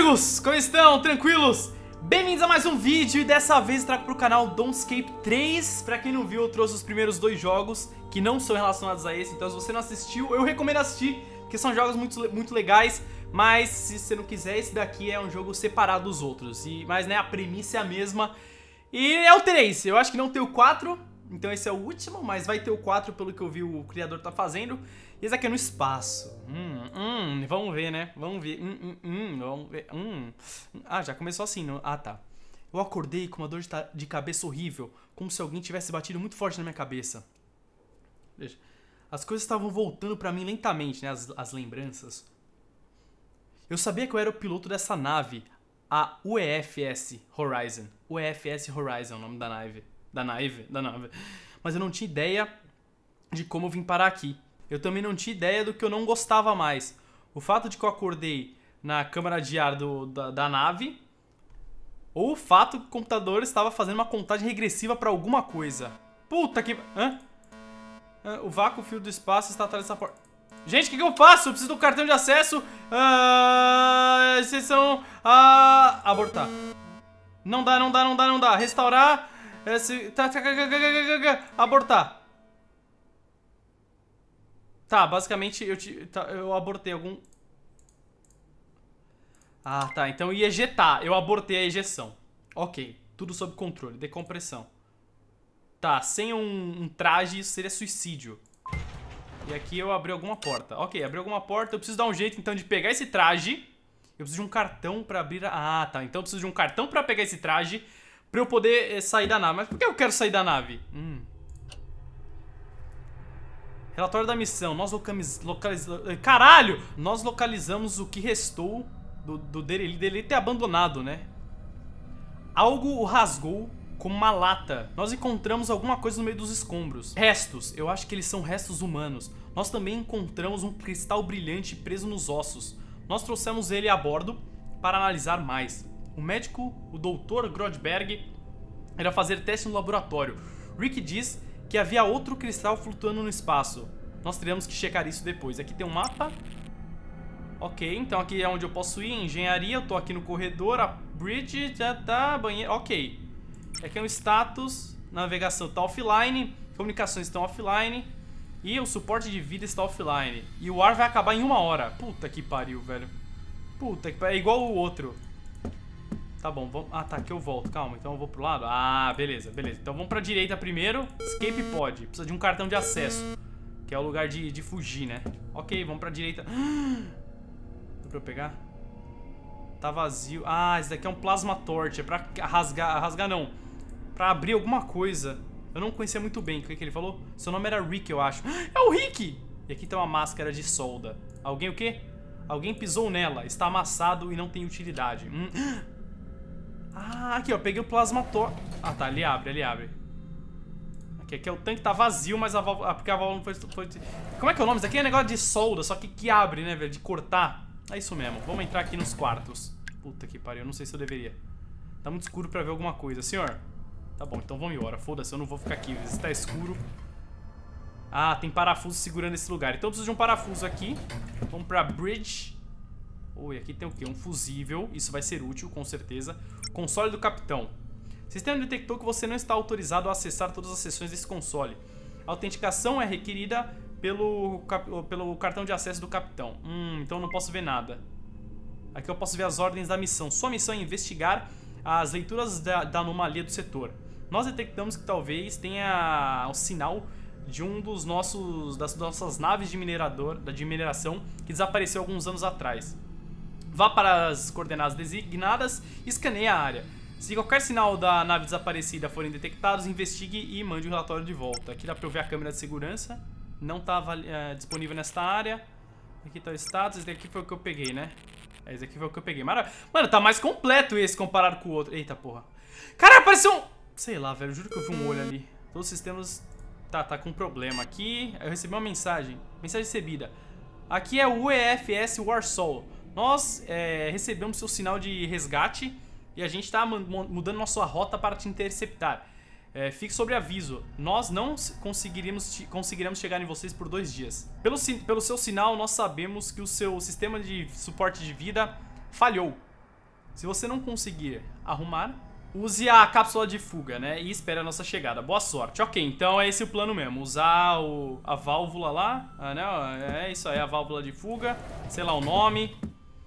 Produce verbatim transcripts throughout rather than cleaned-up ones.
amigos, como estão? Tranquilos? Bem-vindos a mais um vídeo e dessa vez eu trago pro canal Dawnscape três. Pra quem não viu, eu trouxe os primeiros dois jogos que não são relacionados a esse. Então se você não assistiu, eu recomendo assistir, porque são jogos muito, muito legais. Mas se você não quiser, esse daqui é um jogo separado dos outros. E, mas né, a premissa é a mesma. E é o três, eu acho que não tem o quatro. Então esse é o último, mas vai ter o quatro pelo que eu vi o criador tá fazendo. E esse aqui é no espaço. Hum, hum, vamos ver, né? Vamos ver. Hum, hum, hum, vamos ver. Hum. Ah, já começou assim. Não? Ah, tá. Eu acordei com uma dor de, de cabeça horrível, como se alguém tivesse batido muito forte na minha cabeça. Veja. As coisas estavam voltando pra mim lentamente, né? As, as lembranças. Eu sabia que eu era o piloto dessa nave, a U E F S Horizon. U E F S Horizon é o nome da nave. Da nave, da nave. Mas eu não tinha ideia de como eu vim parar aqui. Eu também não tinha ideia do que eu não gostava mais. O fato de que eu acordei na câmara de ar do, da, da nave, ou o fato que o computador estava fazendo uma contagem regressiva para alguma coisa. Puta que... Hã? O vácuo fio do espaço está atrás dessa porta. Gente, o que, que eu faço? Eu preciso do cartão de acesso. Ah, exceção... Ah, abortar. Não dá, não dá, não dá, não dá. Restaurar... Esse, tá, tá, abortar. Tá, basicamente eu, tá, eu abortei algum... Ah, tá, então ia ejetar. Eu abortei a ejeção. Ok, tudo sob controle, decompressão. Tá, sem um, um traje isso seria suicídio. E aqui eu abri alguma porta. Ok, abri alguma porta, eu preciso dar um jeito então de pegar esse traje. Eu preciso de um cartão pra abrir a... Ah, tá, então eu preciso de um cartão pra pegar esse traje pra eu poder eh, sair da nave. Mas por que eu quero sair da nave? Hum. Relatório da missão. Nós localizamos... Caralho! Nós localizamos o que restou do, do dele, dele ter abandonado, né? Algo o rasgou como uma lata. Nós encontramos alguma coisa no meio dos escombros. Restos. Eu acho que eles são restos humanos. Nós também encontramos um cristal brilhante preso nos ossos. Nós trouxemos ele a bordo para analisar mais. O médico, o doutor Grodberg, irá fazer teste no laboratório. Rick diz que havia outro cristal flutuando no espaço. Nós teremos que checar isso depois. Aqui tem um mapa. Ok, então aqui é onde eu posso ir. Engenharia, eu tô aqui no corredor. A bridge já tá, banheiro. Ok. Aqui é o status. Navegação tá offline. Comunicações estão offline. E o suporte de vida está offline. E o ar vai acabar em uma hora. Puta que pariu, velho. Puta que pariu. É igual o outro. Tá bom, vamos... Ah, tá, aqui eu volto, calma, então eu vou pro lado. Ah, beleza, beleza. Então vamos pra direita primeiro. Escape pod, precisa de um cartão de acesso, que é o lugar de, de fugir, né? Ok, vamos pra direita. Dá pra eu pegar? Tá vazio. Ah, esse daqui é um plasma torch, é pra rasgar, rasgar não, pra abrir alguma coisa. Eu não conhecia muito bem, o que, que ele falou? Seu nome era Rick, eu acho. É o Rick! E aqui tem uma máscara de solda. Alguém o quê? Alguém pisou nela, está amassado e não tem utilidade. Hum... Ah, aqui ó, peguei o plasma torch. Ah tá, ele abre, ele abre. Aqui, aqui é o tanque, tá vazio, mas a válvula... Ah, porque a válvula não foi, foi... Como é que é o nome? Isso aqui é negócio de solda, só que que abre, né, velho, de cortar. É isso mesmo, vamos entrar aqui nos quartos. Puta que pariu, eu não sei se eu deveria. Tá muito escuro pra ver alguma coisa, senhor. Tá bom, então vamos embora, foda-se, eu não vou ficar aqui, se tá escuro. Ah, tem parafuso segurando esse lugar. Então eu preciso de um parafuso aqui. Vamos pra bridge. Oi, aqui tem o quê? Um fusível. Isso vai ser útil, com certeza. Console do capitão. O sistema detectou que você não está autorizado a acessar todas as seções desse console. A autenticação é requerida pelo, pelo cartão de acesso do capitão. Hum, então eu não posso ver nada. Aqui eu posso ver as ordens da missão. Sua missão é investigar as leituras da, da anomalia do setor. Nós detectamos que talvez tenha o sinal de um dos nossos das nossas naves de minerador, da de mineração, que desapareceu alguns anos atrás. Vá para as coordenadas designadas e escaneie a área. Se qualquer sinal da nave desaparecida forem detectados, investigue e mande o relatório de volta. Aqui dá para eu ver a câmera de segurança. Não está é, disponível nesta área. Aqui está o status. Esse daqui foi o que eu peguei, né? É, esse aqui foi o que eu peguei. Mara... Mano, tá mais completo esse comparado com o outro. Eita porra. Cara, apareceu um... Sei lá, velho. Juro que eu vi um olho ali. Todos os sistemas... Tá, tá com problema. Aqui eu recebi uma mensagem. Mensagem recebida. Aqui é o U E F S Warsaw. Nós é, recebemos seu sinal de resgate e a gente está mudando nossa rota para te interceptar. É, fique sobre aviso, nós não conseguiremos, conseguiremos chegar em vocês por dois dias. Pelo, pelo seu sinal, nós sabemos que o seu sistema de suporte de vida falhou. Se você não conseguir arrumar, use a cápsula de fuga, né? E espere a nossa chegada. Boa sorte. Ok, então é esse o plano mesmo. Usar o, a válvula lá. Ah, né? É isso aí, a válvula de fuga. Sei lá o nome.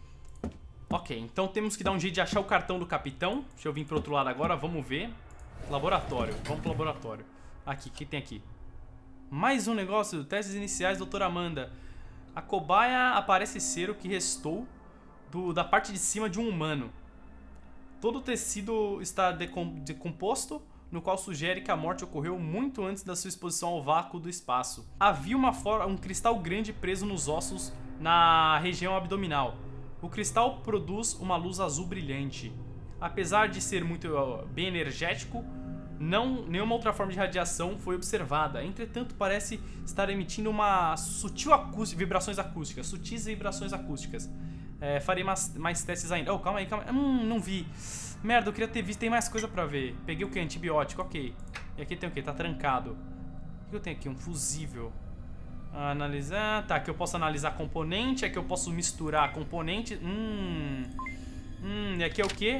Ok, então temos que dar um jeito de achar o cartão do capitão. Deixa eu vir pro outro lado agora, vamos ver. Laboratório, vamos pro laboratório. Aqui, o que tem aqui? Mais um negócio, testes iniciais, doutora Amanda. A cobaia aparece ser o que restou do, da parte de cima de um humano. Todo o tecido está decom, decomposto, no qual sugere que a morte ocorreu muito antes da sua exposição ao vácuo do espaço. Havia uma for, um cristal grande preso nos ossos na região abdominal. O cristal produz uma luz azul brilhante. Apesar de ser muito uh, bem energético, não, nenhuma outra forma de radiação foi observada. Entretanto, parece estar emitindo uma sutil acústica, vibrações acústicas, sutis vibrações acústicas. É, farei mais, mais testes ainda. Oh, calma aí, calma aí. Hum, não vi. Merda, eu queria ter visto. Tem mais coisa pra ver. Peguei o que? Antibiótico, ok. E aqui tem o que? Tá trancado. O que eu tenho aqui? Um fusível. Analisar. Tá, aqui eu posso analisar componente. Aqui eu posso misturar componente. Hum. Hum, e aqui é o que?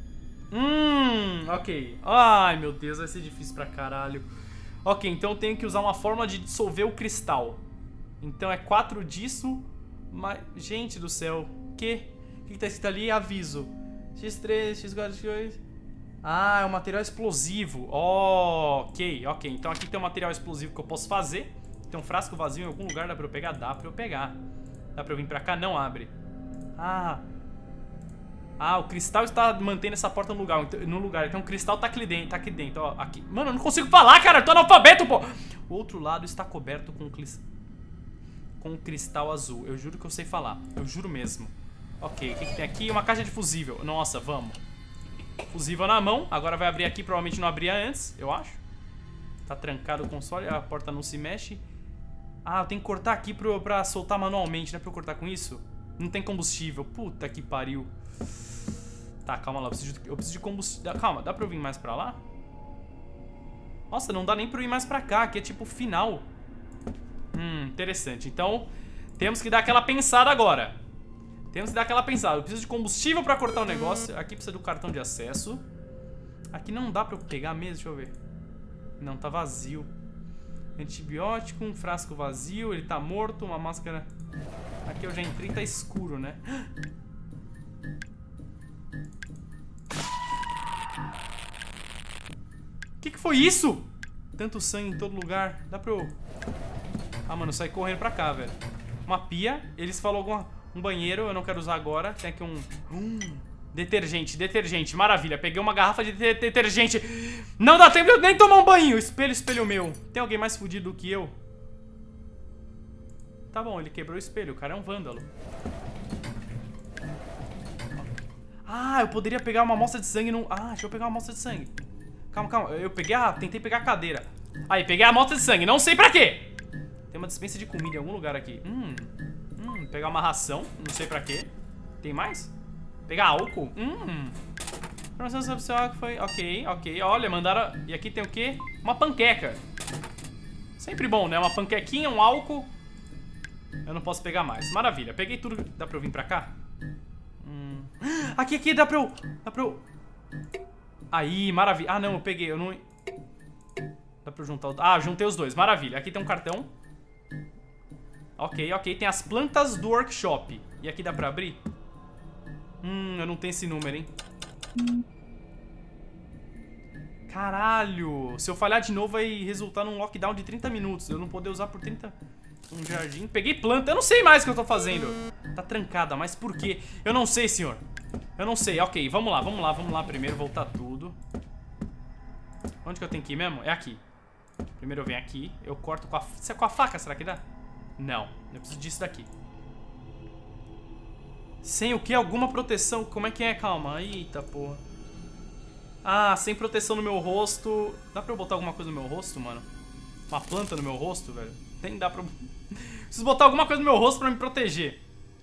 Hum, ok. Ai, meu Deus, vai ser difícil pra caralho. Ok, então eu tenho que usar uma forma de dissolver o cristal. Então é quatro disso. Mas, gente do céu. Que? O que tá escrito ali? Aviso. X três, X quatro, X dois. Ah, é um material explosivo. Oh, ok, ok. Então aqui tem um material explosivo que eu posso fazer. Tem um frasco vazio em algum lugar. Dá pra eu pegar? Dá pra eu pegar. Dá pra eu vir pra cá? Não abre. Ah. Ah, o cristal está mantendo essa porta no lugar. No lugar. Então o cristal tá aqui dentro. Tá aqui dentro, ó. Aqui. Mano, eu não consigo falar, cara. Eu tô analfabeto, pô. O outro lado está coberto com cristal. Com cristal azul. Eu juro que eu sei falar. Eu juro mesmo. Ok, o que, que tem aqui? Uma caixa de fusível. Nossa, vamos. Fusível na mão. Agora vai abrir aqui. Provavelmente não abria antes, eu acho. Tá trancado o console. A porta não se mexe. Ah, eu tenho que cortar aqui pro, pra soltar manualmente. Não é pra eu cortar com isso? Não tem combustível. Puta que pariu. Tá, calma lá. Eu preciso de, eu preciso de combustível. Calma, dá pra eu vir mais pra lá? Nossa, não dá nem pra eu ir mais pra cá. Aqui é tipo final. Hum, interessante. Então, temos que dar aquela pensada agora. Temos que dar aquela pensada. Eu preciso de combustível pra cortar o negócio. Aqui precisa do cartão de acesso. Aqui não dá pra eu pegar mesmo, deixa eu ver. Não, tá vazio. Antibiótico, um frasco vazio. Ele tá morto, uma máscara. Aqui eu já entrei, tá escuro, né? O que que foi isso? Tanto sangue em todo lugar. Dá pra eu... Ah, mano, eu saí correndo pra cá, velho. Uma pia. Eles falaram alguma... Um banheiro, eu não quero usar agora. Tem aqui um... Hum, detergente, detergente. Maravilha, peguei uma garrafa de de detergente. Não dá tempo de eu nem tomar um banho. Espelho, espelho meu. Tem alguém mais fudido do que eu? Tá bom, ele quebrou o espelho. O cara é um vândalo. Ah, eu poderia pegar uma amostra de sangue no... Ah, deixa eu pegar uma amostra de sangue. Calma, calma. Eu peguei a... Tentei pegar a cadeira. Aí, peguei a amostra de sangue. Não sei pra quê. Tem uma dispensa de comida em algum lugar aqui. Hum... Hum, pegar uma ração, não sei pra quê. Tem mais? Pegar álcool? Hum. Promoção opcional que foi... Ok, ok. Olha, mandaram... E aqui tem o quê? Uma panqueca. Sempre bom, né? Uma panquequinha, um álcool. Eu não posso pegar mais. Maravilha. Peguei tudo. Dá pra eu vir pra cá? Hum. Aqui, aqui. Dá pra eu... Dá pra eu... Aí, maravilha. Ah, não. Eu peguei. Eu não... Dá pra eu juntar... O... Ah, juntei os dois. Maravilha. Aqui tem um cartão. Ok, ok. Tem as plantas do workshop. E aqui dá pra abrir? Hum, eu não tenho esse número, hein? Caralho. Se eu falhar de novo, vai resultar num lockdown de trinta minutos. Eu não poder usar por trinta... Um jardim. Peguei planta. Eu não sei mais o que eu tô fazendo. Tá trancada, mas por quê? Eu não sei, senhor. Eu não sei. Ok, vamos lá, vamos lá, vamos lá. Primeiro voltar tudo. Onde que eu tenho que ir mesmo? É aqui. Primeiro eu venho aqui. Eu corto com a... Isso é com a faca, será que dá? Não, eu preciso disso daqui. Sem o que? Alguma proteção? Como é que é? Calma. Eita, porra. Ah, sem proteção no meu rosto. Dá pra eu botar alguma coisa no meu rosto, mano? Uma planta no meu rosto, velho? Nem dá pra... Preciso botar alguma coisa no meu rosto pra me proteger.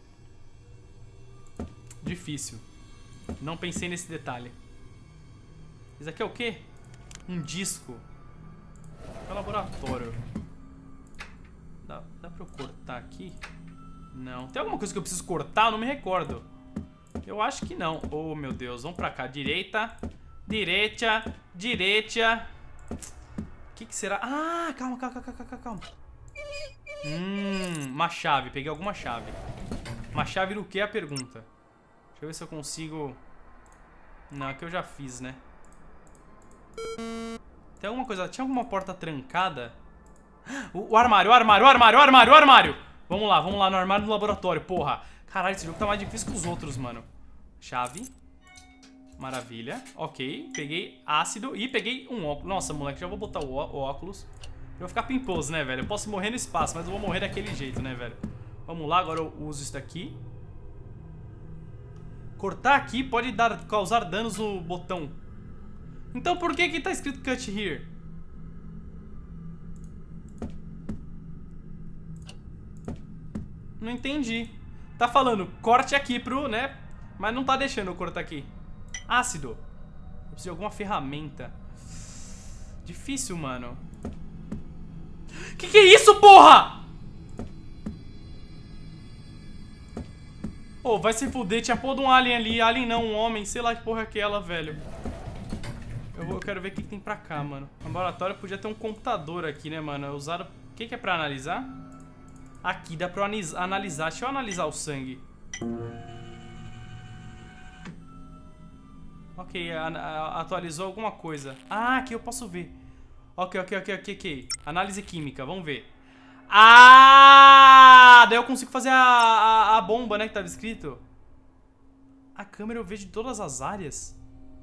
Difícil. Não pensei nesse detalhe. Isso aqui é o quê? Um disco. É um laboratório. Dá, dá pra eu cortar aqui? Não. Tem alguma coisa que eu preciso cortar? Eu não me recordo. Eu acho que não. Oh, meu Deus. Vamos pra cá. Direita. Direita. Direita. O que que será? Ah, calma, calma, calma, calma, calma. Hum, uma chave. Peguei alguma chave. Uma chave do que é a pergunta? Deixa eu ver se eu consigo... Não, aqui eu já fiz, né? Tem alguma coisa... Tinha alguma porta trancada? O, o armário, o armário, o armário, o armário, o armário! Vamos lá, vamos lá no armário do laboratório, porra. Caralho, esse jogo tá mais difícil que os outros, mano. Chave. Maravilha. Ok, peguei ácido e peguei um óculos. Nossa, moleque, já vou botar o, ó o óculos. Eu vou ficar pimposo, né, velho? Eu posso morrer no espaço, mas eu vou morrer daquele jeito, né, velho? Vamos lá, agora eu uso isso daqui. Cortar aqui pode dar, causar danos no botão. Então por que que tá escrito cut here? Não entendi. Tá falando corte aqui pro, né? Mas não tá deixando eu cortar aqui. Ácido. Eu preciso de alguma ferramenta. Difícil, mano. Que que é isso, porra? Ô, oh, vai se fuder. Tinha porra de um alien ali. Alien não, um homem. Sei lá que porra é aquela, velho. Eu, vou, eu quero ver o que, que tem pra cá, mano. No laboratório podia ter um computador aqui, né, mano? Usado... O que que é pra analisar? Aqui, dá pra analisar. Deixa eu analisar o sangue. Ok, a, a, atualizou alguma coisa. Ah, aqui eu posso ver. Ok, ok, ok, ok, ok. Análise química, vamos ver. Ah! Daí eu consigo fazer a, a, a bomba, né, que tava escrito. A câmera eu vejo de todas as áreas.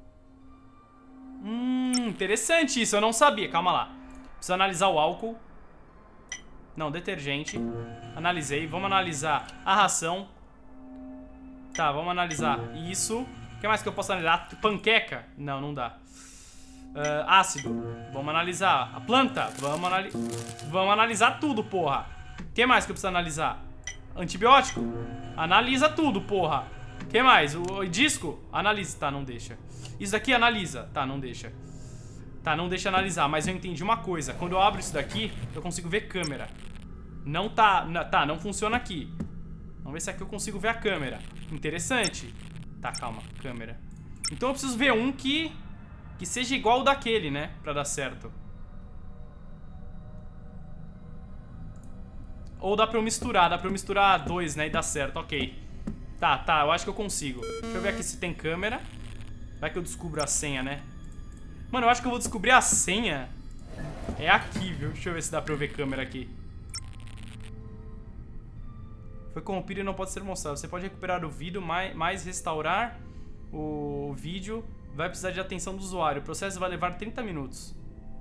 Hum, interessante isso, eu não sabia. Calma lá. Preciso analisar o álcool. Não, detergente. Analisei, vamos analisar a ração. Tá, vamos analisar isso. O que mais que eu posso analisar? Panqueca? Não, não dá. Uh, ácido. Vamos analisar a planta. Vamos, anali vamos analisar tudo, porra. O que mais que eu preciso analisar? Antibiótico. Analisa tudo, porra. O que mais? O, o disco? Analisa. Tá, não deixa. Isso daqui analisa. Tá, não deixa. Tá, não deixa analisar. Mas eu entendi uma coisa. Quando eu abro isso daqui, eu consigo ver câmera. Não tá... Tá, não funciona aqui. Vamos ver se aqui eu consigo ver a câmera. Interessante. Tá, calma. Câmera. Então eu preciso ver um que... Que seja igual ao daquele, né? Pra dar certo. Ou dá pra eu misturar. Dá pra eu misturar dois, né? E dar certo. Ok. Tá, tá. Eu acho que eu consigo. Deixa eu ver aqui se tem câmera. Vai que eu descubro a senha, né? Mano, eu acho que eu vou descobrir a senha. É aqui, viu? Deixa eu ver se dá pra eu ver câmera aqui. Foi corrompido e não pode ser mostrado. Você pode recuperar o vídeo, mais, mais restaurar o vídeo. Vai precisar de atenção do usuário. O processo vai levar trinta minutos.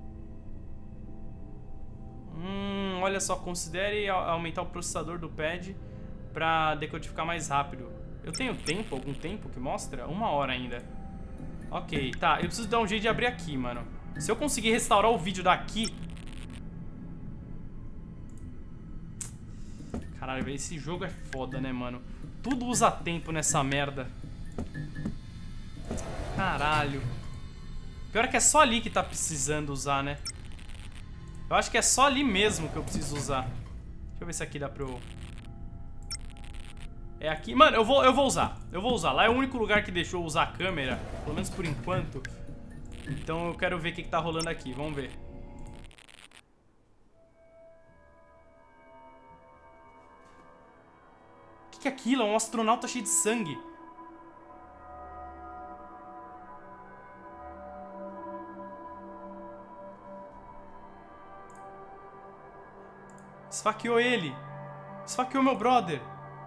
Hum, olha só. Considere aumentar o processador do pad pra decodificar mais rápido. Eu tenho tempo? Algum tempo que mostra? Uma hora ainda. Ok, tá. Eu preciso dar um jeito de abrir aqui, mano. Se eu conseguir restaurar o vídeo daqui... Caralho, velho. Esse jogo é foda, né, mano? Tudo usa tempo nessa merda. Caralho. Pior é que é só ali que tá precisando usar, né? Eu acho que é só ali mesmo que eu preciso usar. Deixa eu ver se aqui dá pra eu... É aqui. Mano, eu vou, eu vou usar. Eu vou usar. Lá é o único lugar que deixou eu usar a câmera. Pelo menos por enquanto. Então eu quero ver o que, que tá rolando aqui. Vamos ver. O que, que é aquilo? É um astronauta cheio de sangue. Esfaqueou ele. Esfaqueou meu brother.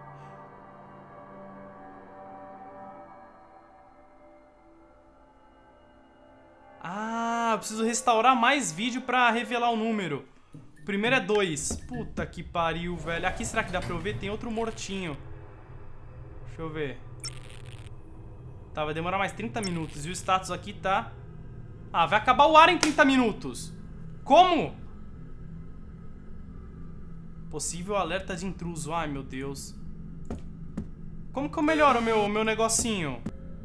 Ah, eu preciso restaurar mais vídeo pra revelar o número. O primeiro é dois. Puta que pariu, velho. Aqui será que dá pra eu ver? Tem outro mortinho. Deixa eu ver. Tá, vai demorar mais trinta minutos. E o status aqui tá... Ah, vai acabar o ar em trinta minutos. Como? Possível alerta de intruso. Ai, meu Deus. Como que eu melhoro o meu, meu negocinho?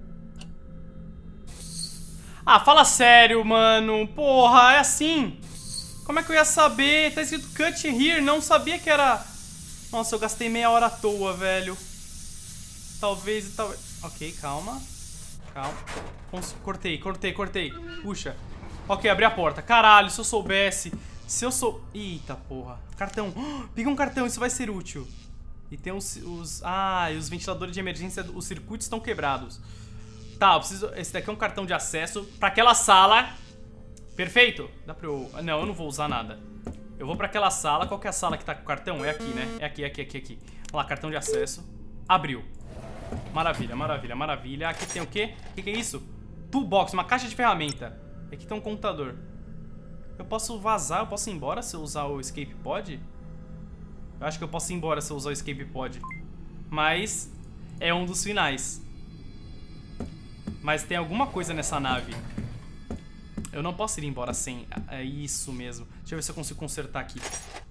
Ah, fala sério, mano. Porra, é assim. Como é que eu ia saber? Tá escrito cut here. Não sabia que era... Nossa, eu gastei meia hora à toa, velho. Talvez, talvez... Ok, calma. Calma. Cons cortei, cortei, cortei. Puxa. Ok, abri a porta. Caralho, se eu soubesse. Se eu sou... Eita, porra. Cartão. Oh, peguei um cartão, isso vai ser útil. E tem os... os... Ah, e os ventiladores de emergência, os circuitos estão quebrados. Tá, eu preciso... Esse daqui é um cartão de acesso pra aquela sala. Perfeito. Dá pra eu... Não, eu não vou usar nada. Eu vou pra aquela sala. Qual que é a sala que tá com o cartão? É aqui, né? É aqui, aqui, aqui, aqui. Vamos lá, cartão de acesso. Abriu. Maravilha, maravilha, maravilha. Aqui tem o quê? O que, que é isso? Toolbox, uma caixa de ferramenta. Aqui tem um computador. Eu posso vazar, eu posso ir embora se eu usar o escape pod? Eu acho que eu posso ir embora se eu usar o escape pod. Mas é um dos finais. Mas tem alguma coisa nessa nave. Eu não posso ir embora sem. É isso mesmo. Deixa eu ver se eu consigo consertar aqui.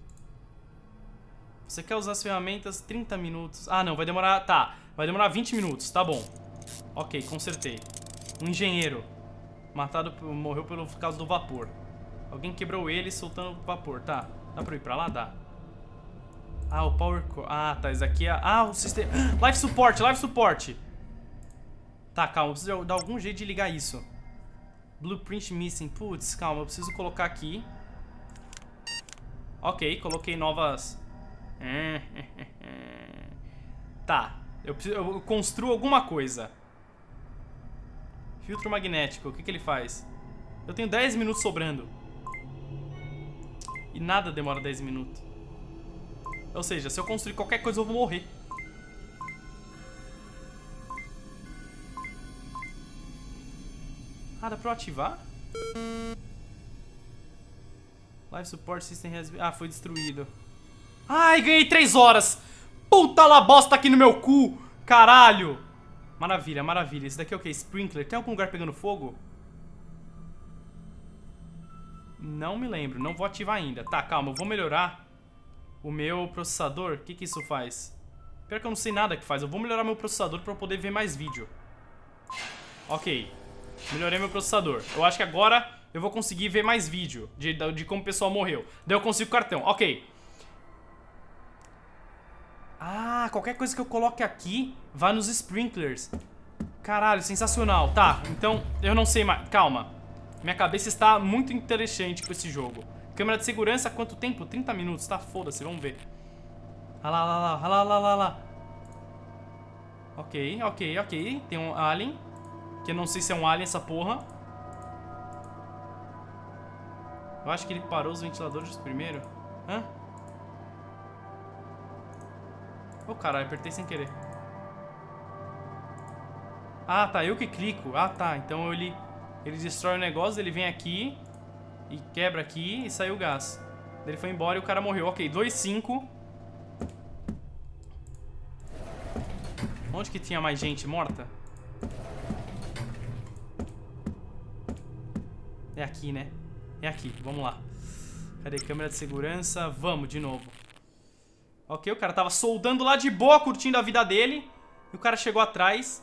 Você quer usar as ferramentas? trinta minutos. Ah, não, vai demorar... Tá, vai demorar vinte minutos, tá bom. Ok, consertei. Um engenheiro. Matado, morreu pelo causa do vapor. Alguém quebrou ele soltando o vapor, tá. Dá pra eu ir pra lá? Dá. Ah, o power core. Ah, tá, isso aqui é... Ah, o sistema... Life support, life support. Tá, calma, eu preciso dar algum jeito de ligar isso. Blueprint missing. Putz, calma, eu preciso colocar aqui. Ok, coloquei novas... Tá, eu, preciso, eu construo alguma coisa. Filtro magnético, o que que ele faz? Eu tenho dez minutos sobrando. E nada demora dez minutos. Ou seja, se eu construir qualquer coisa eu vou morrer. Ah, dá pra eu ativar? Life Support System has been... Ah, foi destruído. Ai, ganhei três horas. Puta la bosta aqui no meu cu. Caralho. Maravilha, maravilha. Esse daqui é o que? Sprinkler. Tem algum lugar pegando fogo? Não me lembro. Não vou ativar ainda. Tá, calma. Eu vou melhorar o meu processador. O que que isso faz? Pior que eu não sei nada que faz. Eu vou melhorar meu processador pra eu poder ver mais vídeo. Ok. Melhorei meu processador. Eu acho que agora eu vou conseguir ver mais vídeo de, de como o pessoal morreu. Daí eu consigo o cartão. Ok. Ah, qualquer coisa que eu coloque aqui vai nos sprinklers. Caralho, sensacional. Tá, então eu não sei mais. Calma. Minha cabeça está muito interessante com esse jogo. Câmera de segurança, quanto tempo? trinta minutos, tá? Foda-se, vamos ver. Ah lá, lá, lá, lá, lá, lá, lá. Ok, ok, ok. Tem um alien. Que eu não sei se é um alien essa porra. Eu acho que ele parou os ventiladores primeiro. Hã? Ô, oh, caralho, apertei sem querer. Ah, tá, eu que clico. Ah, tá, então ele Ele destrói o negócio, ele vem aqui e quebra aqui e saiu o gás. Ele foi embora e o cara morreu. Ok, dois, cinco. Onde que tinha mais gente morta? É aqui, né? É aqui, vamos lá. Cadê? Câmera de segurança. Vamos, de novo. Ok, o cara tava soldando lá de boa, curtindo a vida dele. E o cara chegou atrás.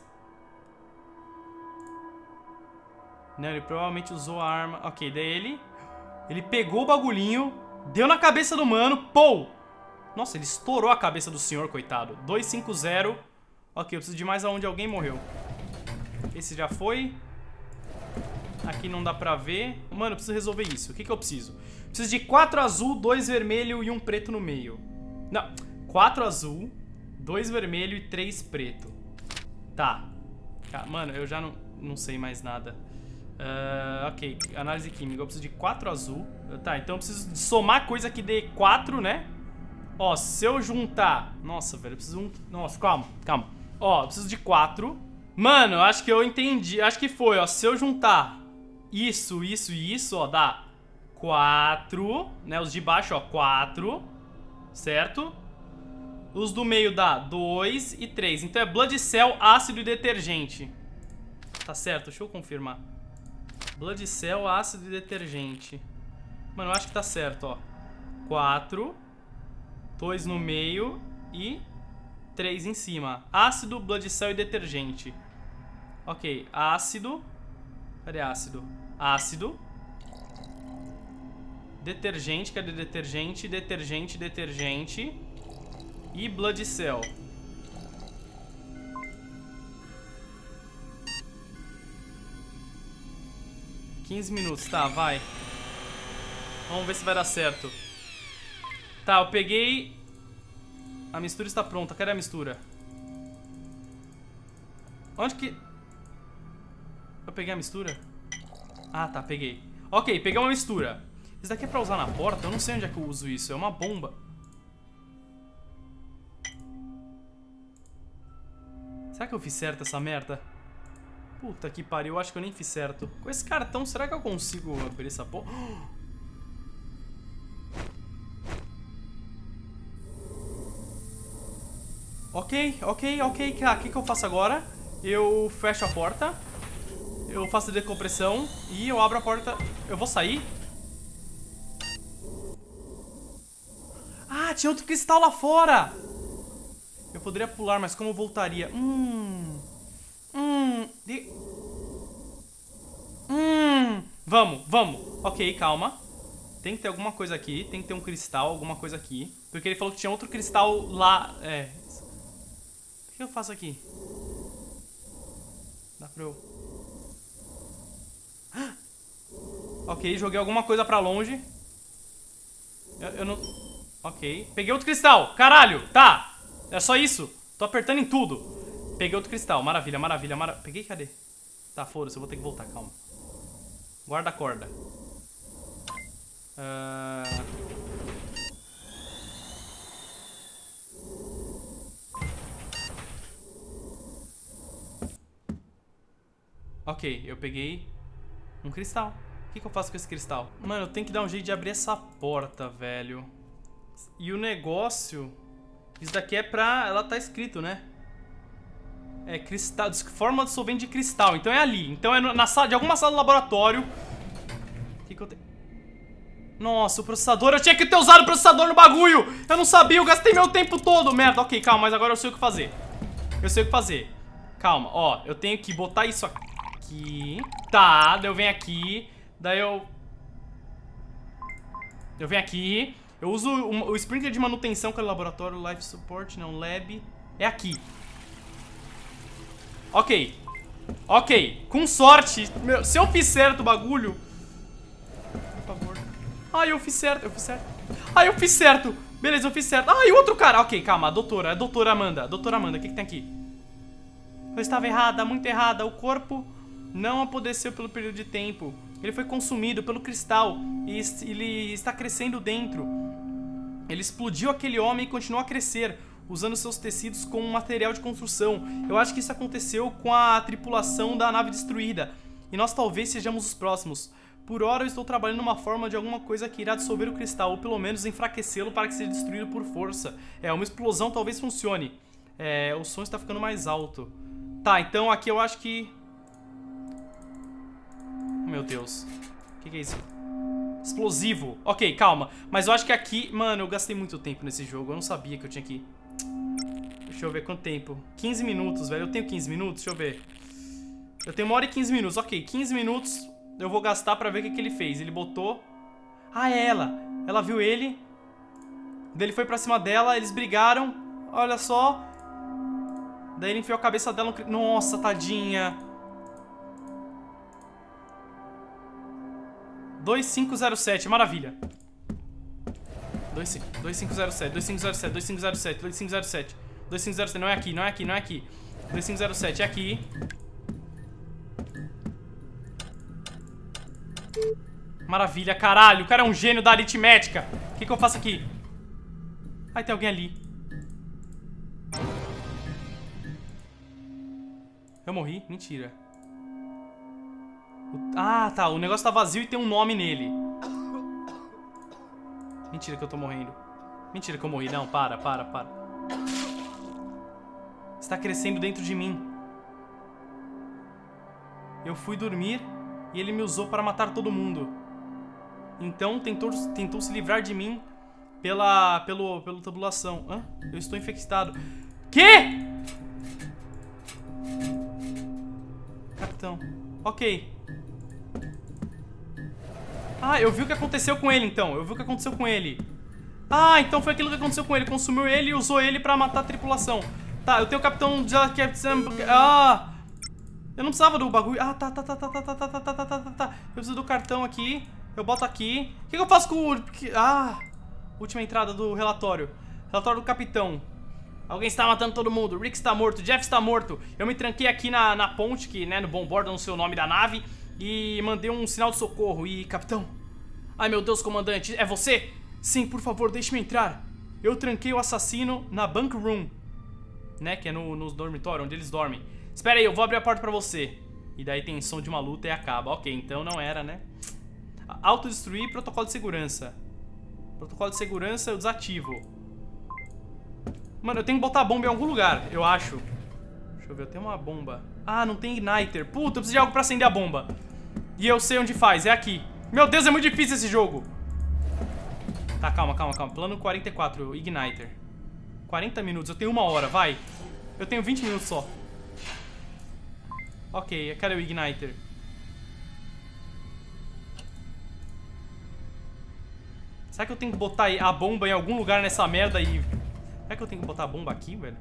Não, ele provavelmente usou a arma. Ok, daí ele... Ele pegou o bagulhinho, deu na cabeça do mano. Pô! Nossa, ele estourou a cabeça do senhor, coitado. dois cinco zero. Ok, eu preciso de mais aonde alguém morreu. Esse já foi. Aqui não dá pra ver. Mano, eu preciso resolver isso. O que que eu preciso? Preciso de quatro azul, dois vermelho e um preto no meio. Não, quatro azul, dois vermelho e três preto. Tá. Mano, eu já não, não sei mais nada. Uh, ok, análise química. Eu preciso de quatro azul. Tá, então eu preciso de somar coisa que dê quatro, né? Ó, se eu juntar... Nossa, velho, eu preciso... Um... Nossa, calma, calma. Ó, eu preciso de quatro. Mano, eu acho que eu entendi. Acho que foi, ó. Se eu juntar isso, isso e isso, ó, dá quatro, né? Os de baixo, ó, quatro. Certo? Os do meio dá dois e três. Então é Blood Cell, ácido e detergente. Tá certo, deixa eu confirmar. Blood Cell, ácido e detergente. Mano, eu acho que tá certo, ó. quatro, dois no meio e três em cima. Ácido, Blood Cell e detergente. Ok, ácido. Cadê ácido? Ácido. Detergente, cadê detergente? Detergente, detergente. E Blood Cell. quinze minutos, tá, vai. Vamos ver se vai dar certo. Tá, eu peguei... A mistura está pronta, cadê a mistura? Onde que... Eu peguei a mistura? Ah, tá, peguei. Ok, peguei uma mistura. Isso daqui é pra usar na porta? Eu não sei onde é que eu uso isso, é uma bomba. Será que eu fiz certo essa merda? Puta que pariu, eu acho que eu nem fiz certo. Com esse cartão, será que eu consigo abrir essa porra? Ok, ok, ok. O que, que eu faço agora? Eu fecho a porta. Eu faço a decompressão. E eu abro a porta. Eu vou sair? Ah, tinha outro cristal lá fora! Eu poderia pular, mas como eu voltaria? Hum... Hum... De... Hum... Vamos, vamos. Ok, calma. Tem que ter alguma coisa aqui. Tem que ter um cristal, alguma coisa aqui. Porque ele falou que tinha outro cristal lá. É... O que eu faço aqui? Dá pra eu... Ok, joguei alguma coisa pra longe. Eu, eu não... Ok. Peguei outro cristal. Caralho, tá. É só isso. Tô apertando em tudo. Peguei outro cristal. Maravilha, maravilha, maravilha. Peguei, cadê? Tá, foda-se, eu vou ter que voltar, calma. Guarda a corda. Uh... Ok, eu peguei um cristal. O que, que eu faço com esse cristal? Mano, eu tenho que dar um jeito de abrir essa porta, velho. E o negócio... Isso daqui é pra... Ela tá escrito, né? É cristal... Forma dissolvente de cristal. Então é ali. Então é na sala... De alguma sala do laboratório. O que que eu tenho... Nossa, o processador... Eu tinha que ter usado o processador no bagulho! Eu não sabia, eu gastei meu tempo todo! Merda, ok, calma, mas agora eu sei o que fazer. Eu sei o que fazer. Calma, ó. Eu tenho que botar isso aqui. Tá, daí eu venho aqui. Daí eu... Eu venho aqui... Eu uso o, o sprinkler de manutenção, que é o laboratório, life support, não, lab. É aqui. Ok. Ok. Com sorte. Meu, se eu fiz certo o bagulho... Por favor. Ai, eu fiz certo, eu fiz certo. Ai, eu fiz certo. Beleza, eu fiz certo. Ai, outro cara. Ok, calma, a doutora, a doutora Amanda. Doutora Amanda, o que que tem aqui? Eu estava errada, muito errada. O corpo não apodreceu pelo período de tempo. Ele foi consumido pelo cristal e ele está crescendo dentro. Ele explodiu aquele homem e continuou a crescer, usando seus tecidos como material de construção. Eu acho que isso aconteceu com a tripulação da nave destruída. E nós talvez sejamos os próximos. Por hora eu estou trabalhando numa forma de alguma coisa que irá dissolver o cristal, ou pelo menos enfraquecê-lo para que seja destruído por força. É, uma explosão talvez funcione. É, o som está ficando mais alto. Tá, então aqui eu acho que... Meu Deus. O que, que é isso? Explosivo. Ok, calma. Mas eu acho que aqui... Mano, eu gastei muito tempo nesse jogo. Eu não sabia que eu tinha que... Deixa eu ver quanto tempo. quinze minutos, velho. Eu tenho quinze minutos? Deixa eu ver. Eu tenho uma hora e quinze minutos. Ok, quinze minutos eu vou gastar pra ver o que, que ele fez. Ele botou... Ah, é ela. Ela viu ele. Daí ele foi pra cima dela. Eles brigaram. Olha só. Daí ele enfiou a cabeça dela no... Nossa, tadinha. dois cinco zero sete, maravilha. dois cinco zero sete, dois cinco zero sete, dois cinco zero sete, dois cinco zero sete, dois cinco zero sete, não é aqui, não é aqui, não é aqui. dois cinco zero sete é aqui. Maravilha, caralho, o cara é um gênio da aritmética. O que que eu faço aqui? Ai, tem alguém ali. Eu morri? Mentira. Ah, tá. O negócio tá vazio e tem um nome nele. Mentira que eu tô morrendo. Mentira que eu morri. Não, para, para, para. Está crescendo dentro de mim. Eu fui dormir e ele me usou para matar todo mundo. Então tentou, tentou se livrar de mim pela, pelo, pela tabulação. Hã? Eu estou infectado. Quê? Capitão. Ok. Ah, eu vi o que aconteceu com ele, então. Eu vi o que aconteceu com ele. Ah, então foi aquilo que aconteceu com ele. Consumiu ele e usou ele pra matar a tripulação. Tá, eu tenho o capitão... Ah... Eu não precisava do bagulho. Ah, tá, tá, tá, tá, tá, tá, tá, tá, tá, tá, tá, tá. Eu preciso do cartão aqui. Eu boto aqui. O que, que eu faço com o... Ah, última entrada do relatório. Relatório do capitão. Alguém está matando todo mundo. Rick está morto. Jeff está morto. Eu me tranquei aqui na, na ponte, que, né, no bombordo, não sei o nome da nave. E mandei um sinal de socorro. E, capitão... Ai, meu Deus, comandante. É você? Sim, por favor, deixe-me entrar. Eu tranquei o assassino na bunk room. Né, que é no, no dormitório, onde eles dormem. Espera aí, eu vou abrir a porta pra você. E daí tem som de uma luta e acaba. Ok, então não era, né? Autodestruir, protocolo de segurança. Protocolo de segurança eu desativo. Mano, eu tenho que botar a bomba em algum lugar, eu acho. Deixa eu ver, eu tenho uma bomba. Ah, não tem igniter. Puta, eu preciso de algo pra acender a bomba. E eu sei onde faz, é aqui. Meu Deus, é muito difícil esse jogo. Tá, calma, calma, calma. Plano quarenta e quatro, igniter. quarenta minutos, eu tenho uma hora, vai. Eu tenho vinte minutos só. Ok, cadê o igniter? Será que eu tenho que botar a bomba em algum lugar nessa merda e... Será que eu tenho que botar a bomba aqui, velho?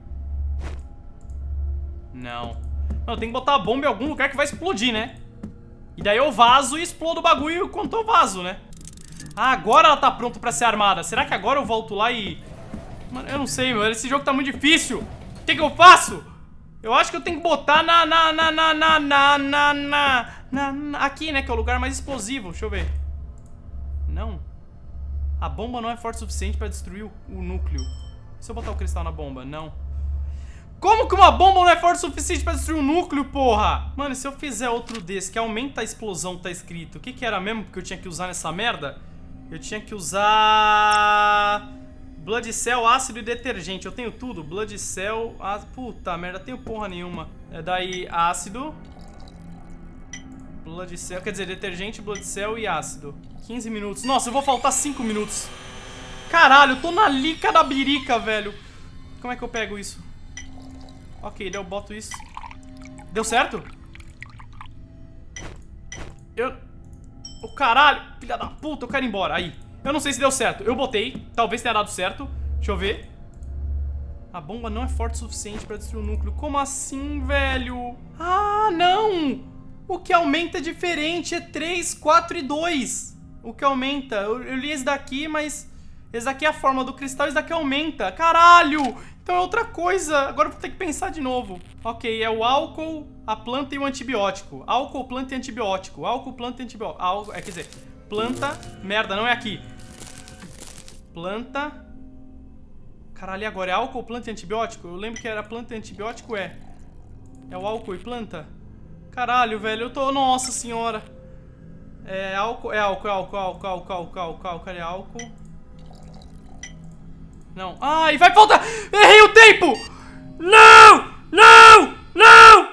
Não. Não, eu tenho que botar a bomba em algum lugar que vai explodir, né? E daí eu vazo e explodo o bagulho enquanto eu vazo, né? Ah, agora ela tá pronta pra ser armada. Será que agora eu volto lá e... Mano, eu não sei, mano. Esse jogo tá muito difícil. O que que eu faço? Eu acho que eu tenho que botar na... na, na, na, na, na, na, na, na aqui, né? Que é o lugar mais explosivo. Deixa eu ver. Não. A bomba não é forte o suficiente pra destruir o, o núcleo. Se eu botar o cristal na bomba? Não. Como que uma bomba não é forte o suficiente pra destruir o núcleo, porra? Mano, se eu fizer outro desse que aumenta a explosão, tá escrito. O que que era mesmo que eu tinha que usar nessa merda? Eu tinha que usar... Blood Cell, ácido e detergente. Eu tenho tudo. Blood Cell... Ah, puta merda, tenho porra nenhuma. É daí ácido. Blood Cell... Quer dizer, detergente, Blood Cell e ácido. quinze minutos. Nossa, eu vou faltar cinco minutos. Caralho, eu tô na lica da birica, velho. Como é que eu pego isso? Ok, daí eu boto isso. Deu certo? Eu... O caralho, filha da puta, eu quero ir embora. Aí. Eu não sei se deu certo. Eu botei. Talvez tenha dado certo. Deixa eu ver. A bomba não é forte o suficiente pra destruir o núcleo. Como assim, velho? Ah, não! O que aumenta é diferente. É três, quatro e dois. O que aumenta. Eu, eu li esse daqui, mas... Esse daqui é a forma do cristal, esse daqui aumenta. Caralho! Então é outra coisa. Agora eu vou ter que pensar de novo. Ok, é o álcool, a planta e o antibiótico. Álcool, planta e antibiótico. Álcool, planta e antibiótico. Álcool, é, quer dizer, planta... Merda, não é aqui. Planta... Caralho, e agora? É álcool, planta e antibiótico? Eu lembro que era planta e antibiótico, é. É o álcool e planta? Caralho, velho, eu tô... Nossa senhora. É álcool, é álcool, é álcool, álcool, álcool, álcool, álcool, álcool, cadê álcool? Não. Ai, vai faltar! Errei o tempo! Não! Não! Não!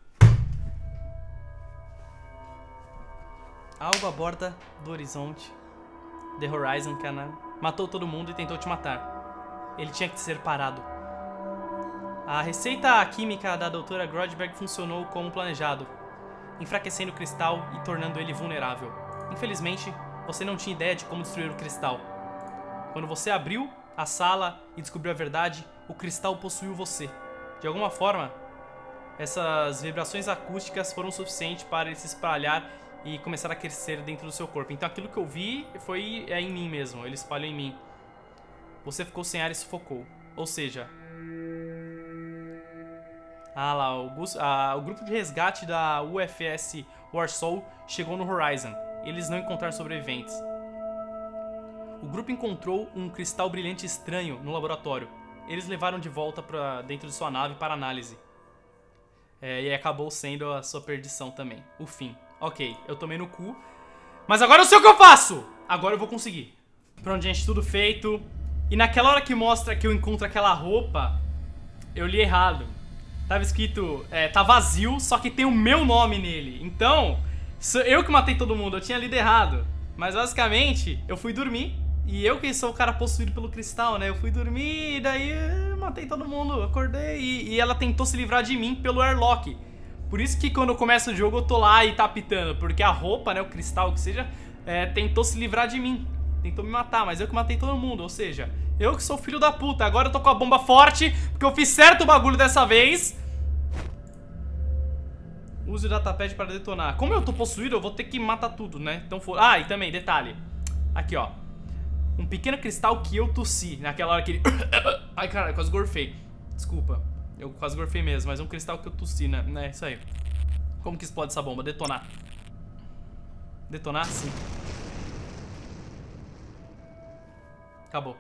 Algo à borda do horizonte. The Horizon Canal. Matou todo mundo e tentou te matar. Ele tinha que ser parado. A receita química da doutora Grodberg funcionou como planejado, enfraquecendo o cristal e tornando ele vulnerável. Infelizmente, você não tinha ideia de como destruir o cristal. Quando você abriu a sala e descobriu a verdade, o cristal possuiu você. De alguma forma, essas vibrações acústicas foram suficientes para ele se espalhar e começar a crescer dentro do seu corpo. Então aquilo que eu vi foi é em mim mesmo, ele espalhou em mim. Você ficou sem ar e sufocou. Ou seja... Ah lá, o, a, o grupo de resgate da U F S Warsaw chegou no Horizon. Eles não encontraram sobreviventes. O grupo encontrou um cristal brilhante estranho no laboratório. Eles levaram de volta para dentro de sua nave para análise. É, e acabou sendo a sua perdição também. O fim. Ok, eu tomei no cu. Mas agora eu sei o que eu faço! Agora eu vou conseguir. Pronto, gente, tudo feito. E naquela hora que mostra que eu encontro aquela roupa, eu li errado. Tava escrito, é, tá vazio, só que tem o meu nome nele. Então, sou eu que matei todo mundo, eu tinha lido errado. Mas basicamente, eu fui dormir. E eu que sou o cara possuído pelo cristal, né? Eu fui dormir e daí eu matei todo mundo, acordei. E, e ela tentou se livrar de mim pelo airlock. Por isso que quando eu começo o jogo eu tô lá e tá apitando. Porque a roupa, né, o cristal que seja, é, tentou se livrar de mim. Tentou me matar, mas eu que matei todo mundo. Ou seja, eu que sou filho da puta. Agora eu tô com a bomba forte, porque eu fiz certo o bagulho dessa vez. Use o datapad para detonar. Como eu tô possuído, eu vou ter que matar tudo, né? Então for... Ah, e também, detalhe. Aqui, ó. Um pequeno cristal que eu tossi. Naquela hora que ele... Ai, cara, quase gorfei. Desculpa. Eu quase gorfei mesmo, mas é um cristal que eu tossi, né? É isso aí. Como que explode essa bomba? Detonar. Detonar? Sim. Acabou.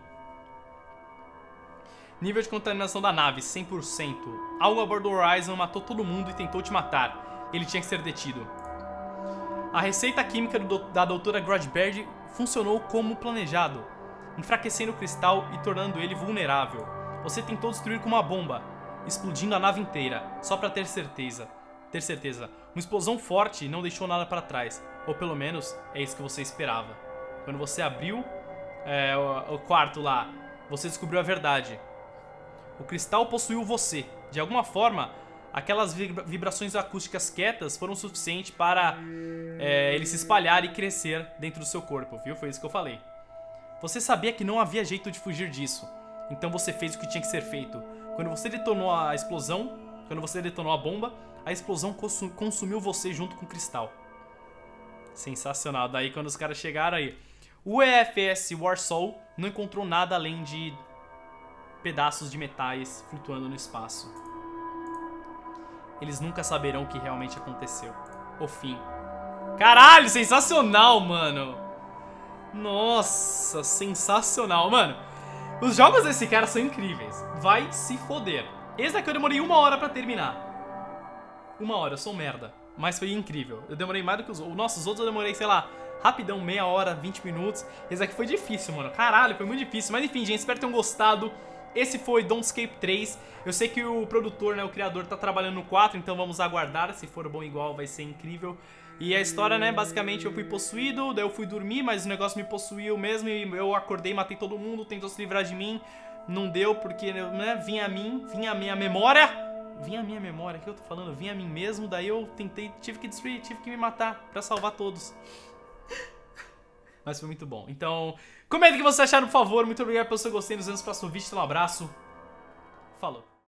Nível de contaminação da nave, cem por cento. Algo a bordo do Horizon matou todo mundo e tentou te matar. Ele tinha que ser detido. A receita química do, da doutora Grodberg funcionou como planejado, enfraquecendo o cristal e tornando ele vulnerável. Você tentou destruir com uma bomba, explodindo a nave inteira, só pra ter certeza. Ter certeza. Uma explosão forte não deixou nada para trás. Ou pelo menos, é isso que você esperava. Quando você abriu é, o, o quarto lá, você descobriu a verdade. O cristal possuiu você. De alguma forma, aquelas vibrações acústicas quietas foram suficientes para é, ele se espalhar e crescer dentro do seu corpo, viu? Foi isso que eu falei. Você sabia que não havia jeito de fugir disso. Então você fez o que tinha que ser feito. Quando você detonou a explosão, quando você detonou a bomba, a explosão consumiu você junto com o cristal. Sensacional. Daí quando os caras chegaram aí, o E F S Warsaw não encontrou nada além de pedaços de metais flutuando no espaço. Eles nunca saberão o que realmente aconteceu. O fim. Caralho, sensacional, mano. Nossa, sensacional, mano. Os jogos desse cara são incríveis. Vai se foder. Esse daqui eu demorei uma hora pra terminar. Uma hora, eu sou um merda. Mas foi incrível. Eu demorei mais do que os outros. Nossa, os outros eu demorei, sei lá, rapidão, meia hora, vinte minutos. Esse aqui foi difícil, mano. Caralho, foi muito difícil. Mas enfim, gente, espero que tenham gostado. Esse foi Dawnscape três. Eu sei que o produtor, né, o criador, tá trabalhando no quatro, então vamos aguardar. Se for bom igual, vai ser incrível. E a história, né, basicamente eu fui possuído, daí eu fui dormir, mas o negócio me possuiu mesmo e eu acordei, matei todo mundo, tentou se livrar de mim. Não deu porque, né, vinha a mim, vinha a minha memória. Vinha a minha memória, o que eu tô falando? Vinha a mim mesmo, daí eu tentei, tive que destruir, tive que me matar pra salvar todos. Mas foi muito bom. Então, comenta o que vocês acharam, por favor. Muito obrigado pelo seu gostei. Nos vemos no próximo vídeo. Um abraço. Falou.